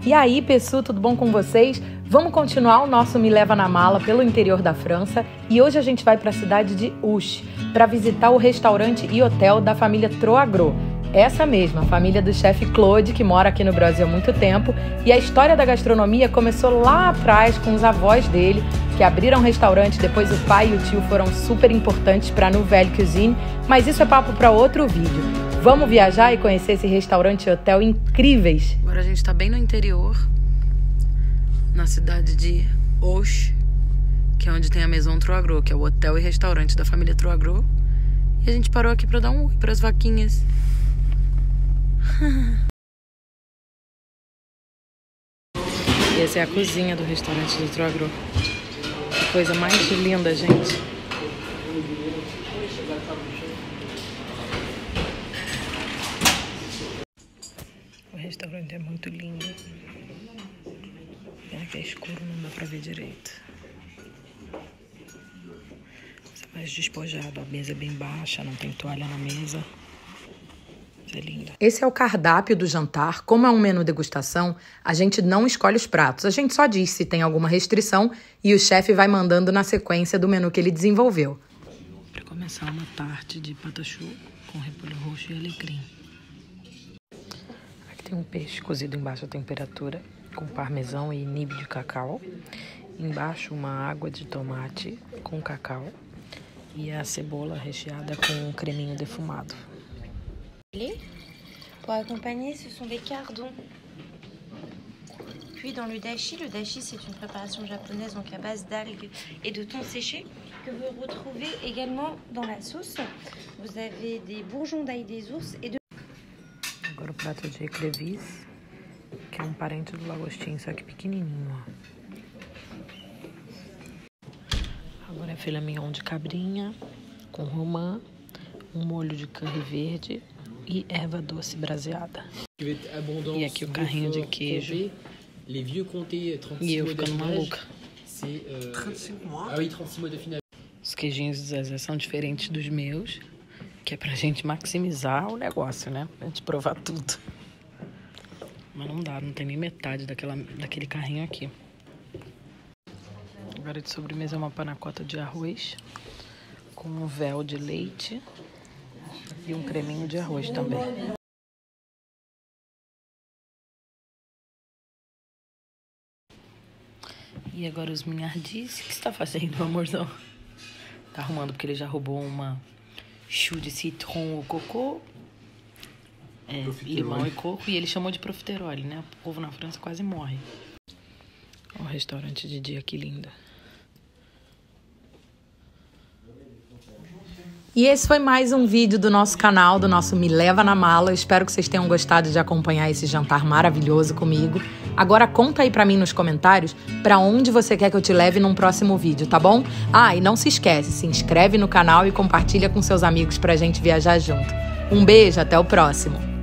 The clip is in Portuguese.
E aí, pessoal, tudo bom com vocês? Vamos continuar o nosso Me Leva na Mala pelo interior da França e hoje a gente vai para a cidade de Auch para visitar o restaurante e hotel da família Troagro. Essa mesma, a família do chefe Claude, que mora aqui no Brasil há muito tempo, e a história da gastronomia começou lá atrás com os avós dele, que abriram restaurante, depois o pai e o tio foram super importantes para a Nouvelle Cuisine, mas isso é papo para outro vídeo. Vamos viajar e conhecer esse restaurante e hotel incríveis. Agora a gente está bem no interior, na cidade de Auch, que é onde tem a Maison Troagro, que é o hotel e restaurante da família Troagro. E a gente parou aqui para dar um oi para as vaquinhas. E essa é a cozinha do restaurante do Troagro. Que coisa mais linda, gente. O restaurante é muito lindo. Pena que é escuro, não dá pra ver direito. Você é mais despojado, a mesa é bem baixa, não tem toalha na mesa. É linda. Esse é o cardápio do jantar. Como é um menu degustação, a gente não escolhe os pratos. A gente só diz se tem alguma restrição e o chefe vai mandando na sequência do menu que ele desenvolveu. Para começar, uma tarte de patachoux com repolho roxo e alecrim. Aqui tem um peixe cozido em baixa temperatura com parmesão e nib de cacau. Embaixo, uma água de tomate com cacau e a cebola recheada com um creminho defumado. Pour accompagner, ce sont des cardons. Puis dans le dashi c'est une préparation japonaise donc à base d'algues et de thon séché que vous retrouvez également dans la sauce. Vous avez des bourgeons d'ail des ours et de... Agora o prato de écrevisse, que é um parente do lagostim, só que pequenininho, ó. Agora é filé mignon de cabrinha com romã, um molho de curry verde e erva doce braseada. E aqui o carrinho de queijo. E eu ficando maluca. Os queijinhos do Zezé são diferentes dos meus, que é pra gente maximizar o negócio, né? Pra gente provar tudo. Mas não dá, não tem nem metade daquele carrinho aqui. Agora de sobremesa é uma panacota de arroz com um véu de leite e um creminho de arroz também. E agora os minhardis. O que você tá fazendo, amorzão? Tá arrumando porque ele já roubou uma chou de citron au coco, limão e coco, e ele chamou de profiterole, né? O povo na França quase morre. Olha o restaurante de dia, que lindo. E esse foi mais um vídeo do nosso canal, do nosso Me Leva na Mala. Eu espero que vocês tenham gostado de acompanhar esse jantar maravilhoso comigo. Agora conta aí pra mim nos comentários pra onde você quer que eu te leve num próximo vídeo, tá bom? Ah, e não se esquece, se inscreve no canal e compartilha com seus amigos pra gente viajar junto. Um beijo, até o próximo!